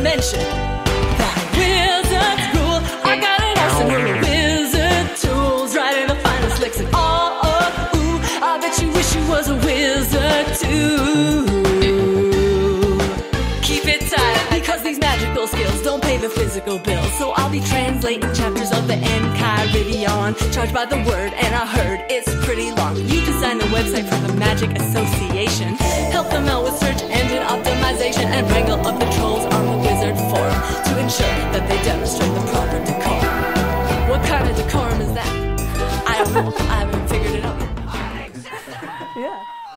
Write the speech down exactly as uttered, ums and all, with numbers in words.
mention that wizard's rule. I got an arsenal of wizard tools, writing the finest licks and all. Oh, ooh, I bet you wish you was a wizard too. Keep it tight, because these magical skills don't pay the physical bills. So I'll be translating chapters of the Enchiridion, charged by the word, and I heard it's pretty long. You designed the website for the Magic Association, help them out with search engine optimization, and wrangle up the